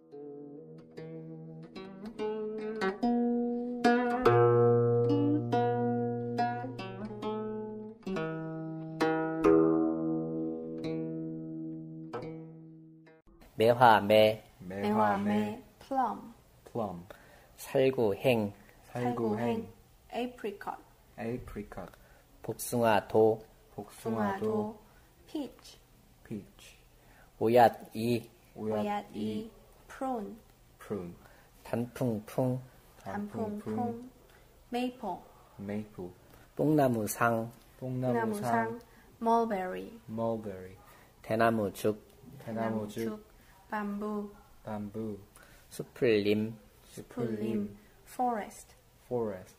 매화매 매화매 plum plum, 살구행 살구행 apricot apricot, 복숭아도 숭아도 peach peach, 오얏이 오얏이 prune prune, 단풍풍 단풍풍 maple maple, 뽕나무상 뽕나무상, mulberry mulberry, 대나무죽 대나무죽, bamboo bamboo, 수풀림 풀림 forest forest,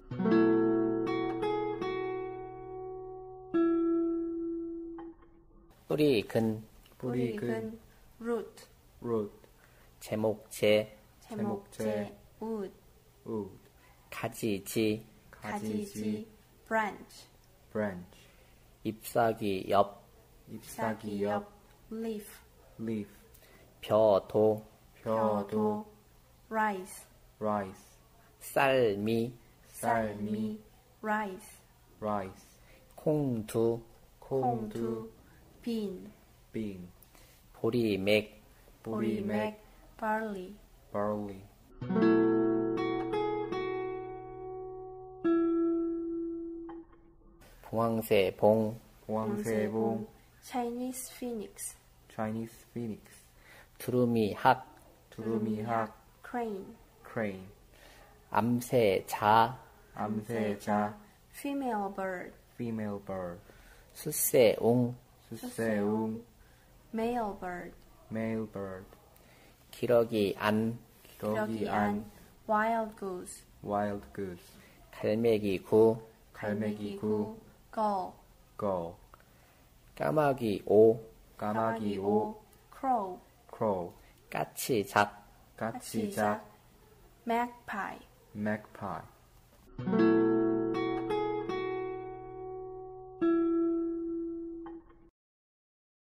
뿌리근 뿌리근 root root, 제목제 제목제 wood wood, 가지지 가지지 branch branch, 잎사귀 옆 잎사귀 옆, leaf leaf, 벼도 벼도, rice rice, 쌀미 쌀미 rice rice, 콩두 콩두, bean bean, 보리맥 보리맥 barley barley, 봉황새봉 왕새봉, Chinese phoenix Chinese phoenix, 두루미학 두루미학, crane crane, 암새자 암새자, female bird female bird, 숫새웅 숫새웅, male bird male bird, 기러기안 기러기안, wild goose wild goose, 갈매기구 갈매기구, gull gull, 까마귀오 까마귀오, crow crow, 까치작 까치작, magpie magpie,